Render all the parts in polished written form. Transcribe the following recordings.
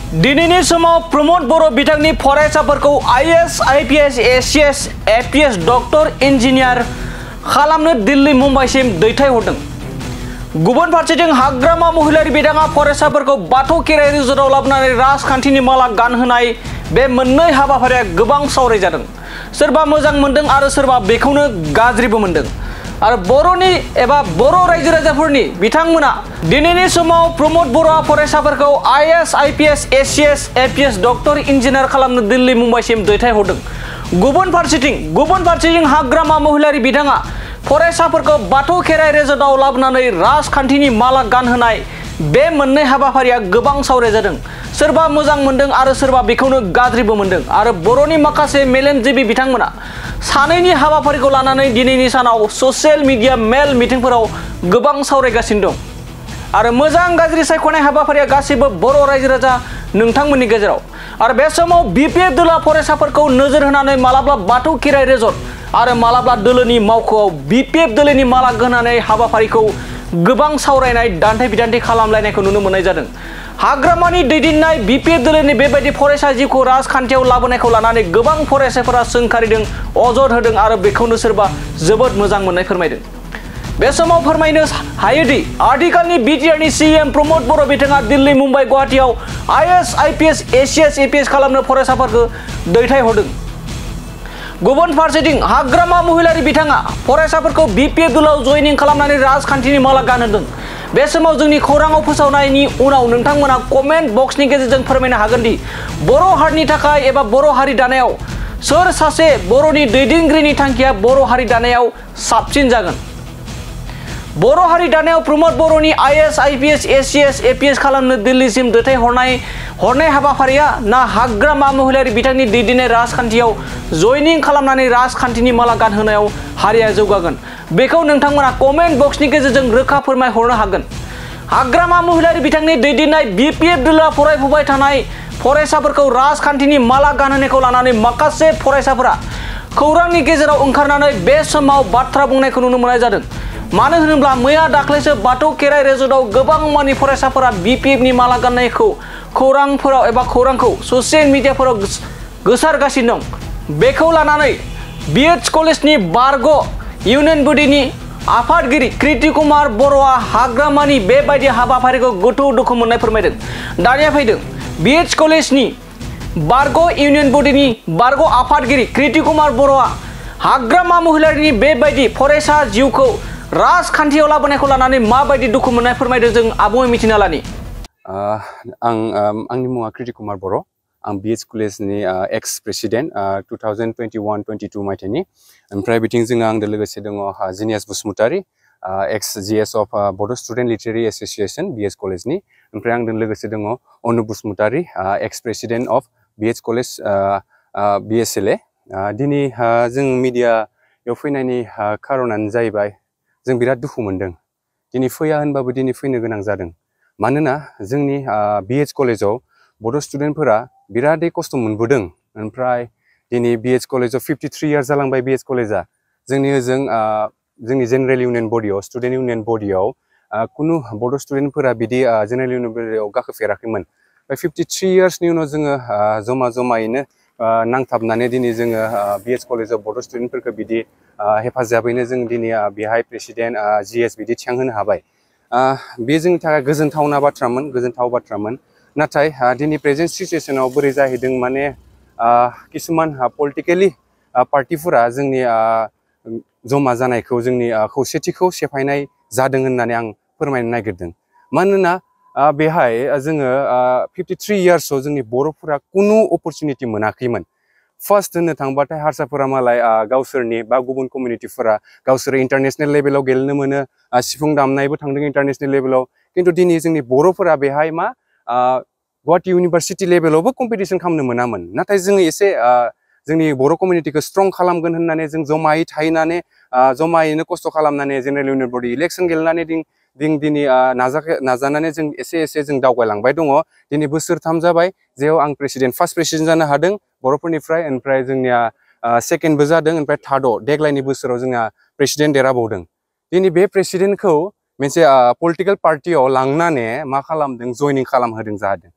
दिनैनि समाव प्रमोद बर' बिथांनि फरायसाफोरखौ IAS, IPS, ACS, FPS doctor engineer खालामनो दिल्ली मुम्बाइसिम दैथायहरदों। गुबुन फारसेथिं हाग्रामा महिलारि बिथाङा फरायसाफोरखौ बाथौ खेराइ रिजर्टआव लाबोनानै राजखान्थिनि माला गानहोनाय बे मोननै हाबाफारिया गोबां सावरायजादों। सोरबा मोजां मोनदों आरो सोरबा बेखौनो गाज्रिबो मोनदों। आरो बर'नि एबा बर' रायजो राजाफोरनि बिथांमोना दिनैनि समाव प्रमोद बर'आ फरायसाफोरखौ IAS, IPS, ACS, FPS doctor engineer खालामनो दिल्ली मुम्बाइसिम दैथायहरदों। गुबुन फारसेथिं हाग्रामा महिलारि बिथाङा फरायसाफोरखौ बाथौ खेराइ रिजर्टआव लाबोनानै राजखान्थिनि माला गानहोनाय बे मोननै हाबाफारिया गोबां सावरायजादों। सोरबा मोजां मोनदों आरो सोरबा बेखौनो गाज्रिबो मोनदों। आरो बर'नि माखासे मेलेमजिबि बिथांमोना सानैनि हाबाफारिखौ लानानै दिनैनि सानाव ससियेल मिडिया मेल मिटिंफोराव गोबां सावरायगासिनो दं। आरो मोजां गाज्रि सायख'नाय हाबाफारिया गासैबो बर' रायजो राजा नोंथांमोननि गेजेराव। आरो बे समाव बीपीएफ दोला फरायसाफोरखौ नोजोर होनानै मालाब्ला बाथौ खेराइ रिजर्ट आरो मालाब्ला दोलोनि मावख'आव बीपीएफ दोलोनि माला गानहोनाय हाबाफारिखौ गोबां सावरायनाय दान्थे बिदान्थे खालामलायनायखौ नुनो मोननाय जादों। हाग्रामानि दैदेननाय बीपीएफ दोलोनि बेबायदि फरायसा जिउखौ राजखान्थियाव लाबोनायखौ लानानै गोबां फरायसाफोरा सोंखारिदों, अजद होदों आरो बेखौनो सोरबा जोबोद मोजां मोननाय फोरमायदों। बे समाव फोरमायनो हायोदि आथिखालनि बिटिआरनि सीएम प्रमोद बर' बिथाङा दिल्ली, मुम्बाइ, गुवाहाटीआव आईएएस, आईपीएस, एसीएस, एपीएस खालामनो फरायसाफोरखौ दैथायहरदों। गुबुन फारसेथिं हाग्रामा महिलारि बिथाङा फरायसाफोरखौ बीपीएफ दोलोआव जयनिं खालामनानै राजखान्थिनि माला गानहोदों। बे समाव जोंनि खौराङाव फोसावनायनि उनाव नोंथांमोना कमेन्ट बक्सनि गेजेरजों फोरमायनो हागोन दि बर' हारिनि थाखाय एबा बर' हारि दानायाव सोर सासे बर'नि दैदेनगिरिनि थांखिया बर' हारि दानायाव साबसिन जागोन। बर' हारि दानायाव प्रमोद बर'नि आईएएस, आईपीएस, एसीएस, एपीएस खालामनो दिल्लीसिम दैथायहरनाय हाबाफारिया ना हाग्रामा महिलारि बिथांनि दैदेननाय राजखान्थियाव जयनिं खालामनानै राजखान्थिनि माला गानहोनायाव हारिया जौगागोन, बेखौ नोंथांमोना कमेन्ट बक्सनि गेजेरजों रोखा फोरमायहरनो हागोन। हाग्रामा महिलारि बिथांनि दैदेननाय बीपीएफ दोलोआ फरायफुबाय थानाय फरायसाफोरखौ राजखान्थिनि माला गानहोनायखौ लानानै माखासे फरायसाफोरा खौरांनि गेजेराव ओंखारनानै बे समाव बाथ्रा बुंनायखौ नुनो मोननाय जादों। मानो होनोब्ला मैया दाख्लैसो बाथौ खेराइ रिजर्टआव गोबां मानि फरायसाफोरा बीपीएफनि माला गाननायखौ खौरांखौ ससियेल मिडियाफोराव गोसारगासिनो दं। बेखौ लानानै बीएच कलेजनि बारग' इउनियन बडिनि आफादगिरि कृति कुमार बर'आ हाग्रामानि बेबायदि हाबाफारिखौ गोथौ दुखु मोननाय फोरमायदों। दानिया फैदों बीएच कलेजनि बारग' इउनियन बडिनि बारग' आफादगिरि कृति कुमार बर'आ हाग्रामा महिलारिनि बेबायदि फरायसा जिउखौ राजखान्थियाव लाबोनायखौ लानानै माबायदि दुखु मोननाय फोरमायदों जों आबुङै मिथिना लानि। आंनि मुङा कृति कुमार बर'। आं बीएच कलेजनि एक्स प्रेसिडेन्ट 2021-22 मायथाइनि। ओमफ्राय बिथिंजों आंजों लोगोसे दङ Jinias Basumatary, ex GS of Bodo' student literary association BH कलेजनि। ओमफ्राय आंजों लोगोसे दङ Anup Basumatary, ex president of BH college BSLA. दिनै जों मिडियायाव फैनायनि खारनानो जाहैबाय जों बिराद दुखु मोनदों। दिनै फैया होनबाबो दिनै फैनो गोनां जादों। मानोना जोंनि बीएच कलेजाव बड' स्टुडेन्टफोरा बिरादै खस्थ' मोनबोदों। ओमफ्राय दिनै बीएच कलेजाव 53 इयार्स जालांबाय। बीएच कलेजा जोंनि जोंनि जेनेरेल इउनियन बडियाव, स्टुडेन्ट इउनियन बडियाव कुनु बड' स्टुडेन्टफोरा बिदि जेनेरेल इउनियन बडियाव गाखोफेराखैमोन। 53 इयार्सनि उनाव जोङो जमायैनो नांथाबनानै दिनै जोङो बीएच कलेजाव बड' स्टुडेन्टफोरखौ बिदि हेफाजाबैनो जों दिनै बेहाय प्रेसिडेन्ट जीएस बिदि थिखांहोनो हाबाय। बे जोंनि थाखाय गोजोनथाव बाथ्रामोन। नाथाय दिनै प्रेजेन्ट सिचुएसनाव बोरै जाहैदों माने किसुमान पलिटिकेलि पार्टिफोरा जोंनि जमा जानायखौ, जोंनि खौसेथिखौ सेफायनाय जादों होननानै आं फोरमायनो नागिरदों। मानोना बेहाय जोङो 53 इयार्सआव जोंनि बर'फोरा कुनु अपरचुनिटि मोनाखैमोन। फार्स्ट होननो थांबाथाय हारसाफोरा मालाय गावसोरनि बा गुबुन कमिउनिटिफोरा गावसोर इन्टारनेशनेल लेभेलाव गेलेनो मोनो, सिफुं दामनायबो थांदों इन्टारनेशनेल लेभेलाव। खिन्थु दिनै जोंनि बर'फोरा बेहाय गुवाहाटी इउनिभार्सिटि लेभेलावबो कम्पिटिसन खालामनो मोनामोन। नाथाय जोङो एसे जोंनि बर' कमिउनिटिखौ स्ट्रं खालामगोन होननानै जों जमायै थाहैनानै जमायैनो खस्थ' खालामनानै जेनेरेल इउनियन बडि इलेक्सन गेलेनानै दिनै नाजानानै जों एसे जों दावगालांबाय दङ। दिनै बोसोरथाम जाबाय जेराव आं फार्स्ट प्रेसिडेन्ट जानो हादों बर'फोरनिफ्राय। ओमफ्राय जोंनिया सेकेन्डबो जादों। ओमफ्राय थार्डआव देग्लायनि बोसोराव जोंहा प्रेसिडेन्ट देरहाबावदों। दिनै बे प्रेसिडेन्टखौ मोनसे पलिटिकेल पार्टियाव लांनानै मा खालामदों, जयनिं खालामहोदों जादों।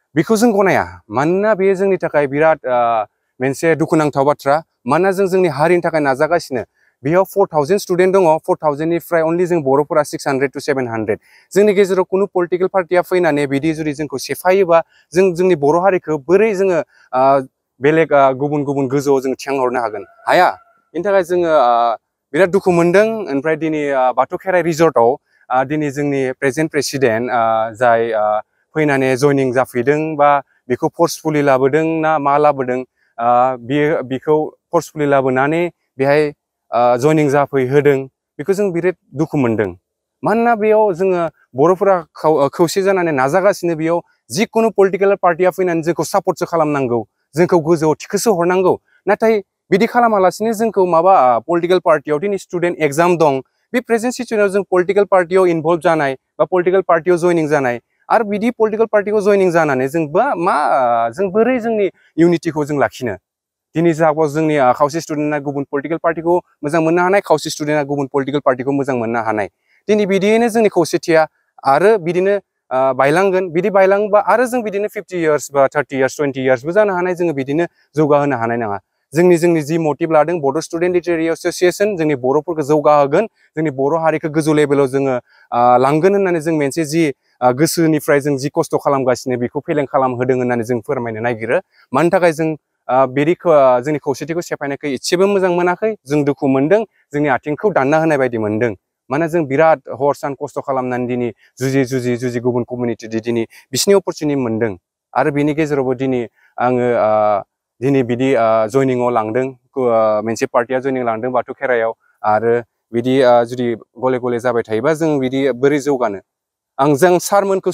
बेखौ जों गनाया मानोना बेयो जोंनि थाखाय बिराद मोनसे दुखुनांथाव बाथ्रा मानोना जों जोंनि हारिनि थाखाय नाजागासिनो बेयाव 4000 स्टुडेन्ट दङ 4000 निफ्राय अनलि जों बर'फोरा 600 to 700 जोंनि गेजेराव कुनु पलिटिकेल पार्टिया फैनानै बिदि जुदि जोंखौ सेफायोबा जों जोंनि बर' हारिखौ बोरै जोङो बेलेग गुबुन गुबुन गोजौआव जों थिखांहरनो हागोन हाया बेनि थाखाय जोङो बिराद दुखु मोनदों ओमफ्राय दिनै बाथौ खेराइ रिजर्टआव दिनै जोंनि प्रेसिडेन्ट जाय फैनानै जयनिं जाफैदों बा बेखौ फर्सफुलि लाबोदों ना मा लाबोदों बेखौ फर्सफुलि लाबोनानै बेहाय जयनिं जाफैहोदों बेखौ जों बिराद दुखु मोनदों मानोना बेयाव जोङो बर'फोरा खौसे जानानै नाजागासिनो बेयाव जिकुनु पलिटिकेल पार्टिया फैनानै जोंखौ सापर्टसो खालामनांगौ जोंखौ गोजौआव थिखोसो हरनांगौ नाथाय बिदि खालामालासिनो जोंखौ माबा पलिटिकेल पार्टियाव दिनै स्टुडेन्ट एग्जाम दं बे प्रेजेन्ट सिचुएसनाव जों पलिटिकेल पार्टियाव इनभल्भ जानाय बा पलिटिकेल पार्टियाव जयनिं जानाय आरो बिदि पलिटिकेल पार्टिखौ जयनिं जानानै जों जों बोरै जोंनि इउनिटिखौ जों लाखिनो दिनै साप'ज जोंनि खावसे स्टुडेन्टआ गुबुन पलिटिकेल पार्टिखौ मोजां मोननो हानाय खावसे स्टुडेन्टआ गुबुन पलिटिकेल पार्टिखौ मोजां मोननो हानाय दिनै बिदियैनो जोंनि खौसेथिया आरो बिदिनो बायलांगोन बिदि बायलांबा आरो जों बिदिनो 50 years बा 30 years 20 yearsबो जानो हानाय जोङो बिदिनो जौगाहोनो हानाय नङा जोंनि जि मटिभ लादों बड' स्टुडेन्ट लिटारेरि एस'सिएसन जोंनि बर'फोरखौ जौगाहोगोन जोंनि बर' हारिखौ गोजौ लेभेलाव जोङो लांगोन होननानै जों मोनसे जि गोसोनिफ्राय जों जि खस्थ' खालामगासिनो बेखौ फेलें खालामहोदों होननानै जों फोरमायनो नागिरो मानि थाखाय जों बिदि जोंनि खौसेथिखौ सेफायनायखौ एसेबो मोजां मोनाखै जों दुखु मोनदों जोंनि आथिंखौ दानना होनाय बायदि मोनदों माने जों बिराद हर सान खस्थ' खालामनानै दिनै जुजि गुबुन कमिउनिटि दिनै बिसिनि अपरचुनिटि मोनदों आरो बिनि गेजेरावबो दिनै आङो दिनै बिदि जयनिंआव लांदों मोनसे पार्टिया जयनिं लांदों बाथौ खेराइयाव आरो बिदि जुदि गले गले जाबाय थायोबा जों बिदि बोरै जौगानो जों सारमोनखौ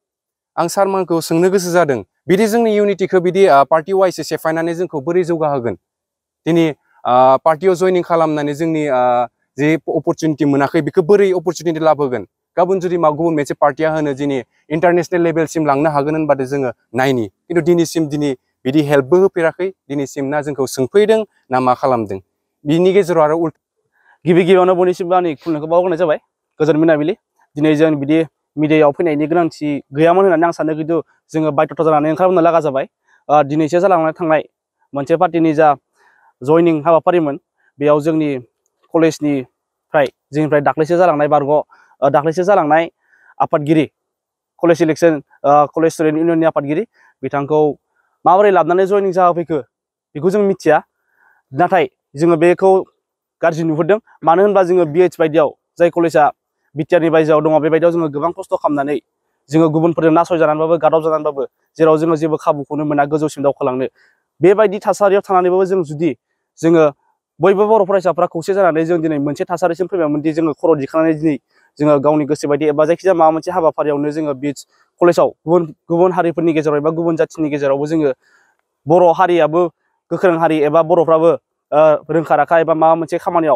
सोंनो गोसो जादों बिदि जोंनि इउनिटिखौ बिदि पार्टि वाइसै सेफायनानै जोंखौ बोरै जौगाहोगोन दिनै पार्टियाव जयनिं खालामनानै जोंनि जे अपरचुनिटि मोनाखै बेखौ बोरै अपरचुनिटि लाबोगोन गाबोन जुदि गुबुन मोनसे पार्टिया होनो दिनै इन्टारनेसनेल लेभेलसिम लांनो हागोन होनबाथाय जोङो नायनि खिन्थु दिनैसिम बिदि हेल्पबो होफेराखै दिनैसिम ना जोंखौ सोंफैदों ना मा खालामदों बिनि गेजेराव आरो गिबियावनो बयनिसिमबो आंनि खुलुमनायखौ बावहरनाय जाबाय गोजोन मोनाबिलि दिनै जों बिदि मिडियायाव फैनायनि गोनांथि गैयामोन होननानै आं सानो खिन्थु जोङो बायध'था जानानै ओंखारबोनो लागा जाबाय दिनैसो जालांनानै थांनाय मोनसे पार्टिनि जा जयनिं हाबाफारिमोन बेयाव जोंनि जोंनिफ्राय दाख्लैसो जालांनाय आफादगिरि कलेज इलेक्सन कलेज स्टुडेन्ट इउनियननि आफादगिरि बिथांखौ माबोरै लाबोनानै जयनिं जाहोफैखो बेखौ जों मिथिया नाथाय जोङो बेखौ गाज्रि नुहुरदों मानो होनबा जोङो BH बायदियाव जाय कलेजआ बिटिआरनि बायजोआव दङ बेबायदियाव जोङो गोबां खस्थ' खालामनानै जोङो गुबुनफोरजों नासयजानानैबाबो गादब जानानैबाबो जेराव जोङो जेबो खाबुखौनो मोना गोजौसिम दावखोलांनो बेबायदि थासारियाव थानानैबाबो जोङो बयबो बर' फरायसाफ्रा खौसे जानानै जों दिनै मोनसे थासारिसिम फैबायमोनदि जोङो खर' दिखांनानै दिनै जोङो गावनि गोसो बायदि एबा जायखिजाया माबा मोनसे हाबाफारियावनो जोङो BH कलेजाव गुबुन हारिफोरनि गेजेराव एबा गुबुन जाथिनि गेजेरावबो जोङो बर' हारियाबो गोख्रों हारि एबा बर'फ्राबो रोंखा राखा एबा माबा मोनसे खामानियाव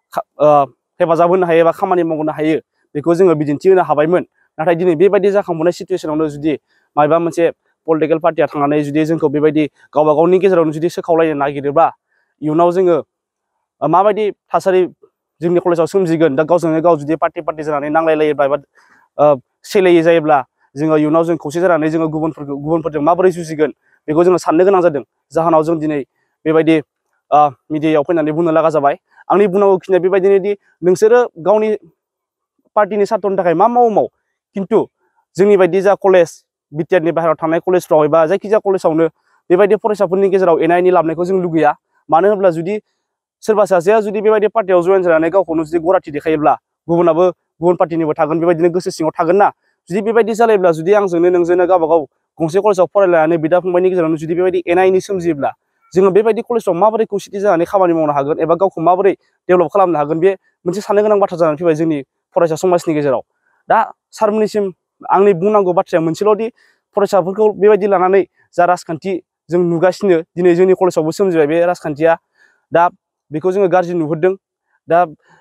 हेफाजाब होनो हायो एबा खामानि मावनो हायो बेखौ जोङो बिदिन्थि होनो हाबायमोन नाथाय दिनै बेबायदि जाखांबोनाय सिटुवेसनावनो जुदि माबा मोनसे पलिटिकेल पार्टिया थांनानै जुदि जोंखौ बेबायदि गावबा गावनि गेजेरावनो जुदि सोखावलायनो नागिरोब्ला इयुनाव जोङो माबायदि थासारि जोंनि कलेजाव सोमजिगोन दा गावजोंनो गाव जुदि पार्टि जानानै नांलायलायोब्ला एबा सैलायै जायोब्ला जोङो इयुनाव जों खौसे जानानै जोङो गुबुनफोरजों माबोरै जुजिगोन बेखौ जोङो साननो गोनां जादों जाहोनाव जों दिनै बेबायदि मिडियायाव फैनानै बुंनो लागा जाबाय आंनि बुंनांगौ खिनिया बेबायदिनो दि नोंसोरो गावनि पार्टिनि सार्थ'नि थाखाय मा माव खिन्थु जोंनि बायदि जा कलेज बिटिआरनि बाहेरायाव थानाय कलेजफ्राव एबा जायखिजाया कलेजावनो बेबायदि फरायसाफोरनि गेजेराव एना एनि लाबनायखौ जों लुगैया मानो होनब्ला जुदि सोरबा सासेया जुदि बेबायदि पार्टियाव जयेन जानानै गावखौनो जुदि गराथि देखायोब्ला गुबुनाबो गुबुन पार्टिनिबो थागोन बेबायदिनो गोसो सिङाव थागोन ना जुदि बेबायदि जालायोब्ला जुदि आंजोंनो नोंजोंनो गावबा गाव गंसे कलेजाव फरायलायनानै बिदा फंबायनि गेजेरावनो जुदि बेबायदि एना एनि सोमजियोब्ला जोङो बेबायदि कलेजफ्राव माबोरै खौसेथि जानानै खामानि मावनो हागोन एबा गावखौ माबोरै डेभेलप खालामनो हागोन बे मोनसे साननो गोनां बाथ्रा जानानै फैबाय जोंनि फरायसा समाजनि गेजेराव दा सारमोननिसिम आंनि बुंनांगौ बाथ्राया मोनसेल'दि फरायसाफोरखौ बेबायदि लानानै जा राजखान्थि जों नुगासिनो दिनै जोंनि कलेजावबो सोमजिबाय बे राजखान्थिया दा बेखौ जोङो गाज्रि नुहुरदों दा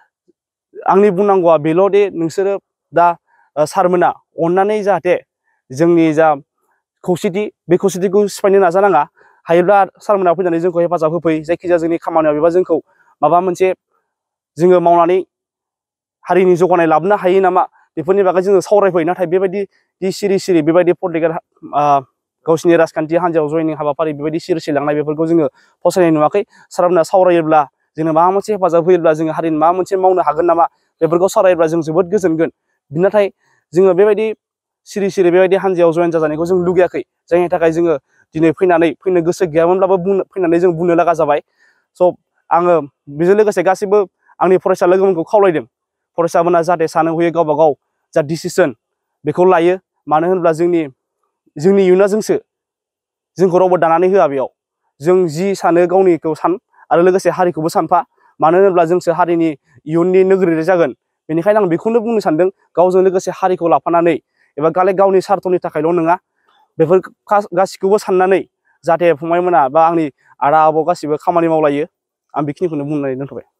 आंनि बुंनांगौआ बेल'दि नोंसोरो दा सारमोना अननानै जाहाथे जोंनि जा खौसेथि बे खौसेथिखौ सिफायनो नाजानाङा हायोब्ला सारमोना फैनानै जोंखौ हेफाजाब होफै जायखिजाया जोंनि खामानियाव एबा जोंखौ माबा मोनसे जोङो मावनानै हारिनि जौगानाय लाबोनो हायो नामा बेफोरनि बागै जोङो सावरायफै नाथाय बेबायदि सिरि बेबायदि पलिटिकेल गावसिनि राजखान्थि हान्जायाव जयनिं हाबाफारि बेबायदि सिरिलांनाय बेफोरखौ जोङो फसायनाय नुवाखै सारमोनहा सावरायोब्ला जोंनो माबा मोनसे हेफाजाब होयोब्ला जोङो हारिनि माबा मोनसे मावनो हागोन नामा बेफोरखौ सावरायोब्ला जों जोबोद गोजोनगोन नाथाय जोङो बेबायदि सिरि बेबायदि हान्जायाव जयेन जाजानायखौ जों लुगैयाखै जायनि थाखाय जोङो दिनै फैनो गोसो गैयामोनब्लाबो फैनानै जों बुंनो लागा जाबाय स' आङो बेजों लोगोसे गासैबो आंनि फरायसा लोगोफोरखौ खावलायदों फरायसाफोरा जाहाथे सानो हयै गावबा गाव जा डिसिसन बेखौ लायो मानो होनब्ला जोंनि इयुना जोंखौ रावबो दानानै होआ बेयाव जों जि सानो गावनिखौ सान आरो लोगोसे हारिखौबो सानफा मानो होनोब्ला जोंसो हारिनि इयुननि नोगोरारि जागोन बेनिखायनो आं बेखौनो बुंनो सानदों गावजों लोगोसे हारिखौ लाफानानै एबा गावनि सार्थनि थाखायल' नङा बेफोर गासिखौबो साननानै जाहाथे फंबायमोना बा आंनि आदा आब' गासिबो खामानि मावलायो आं बेखिनिखौनो बुंनानै दोनथ'बाय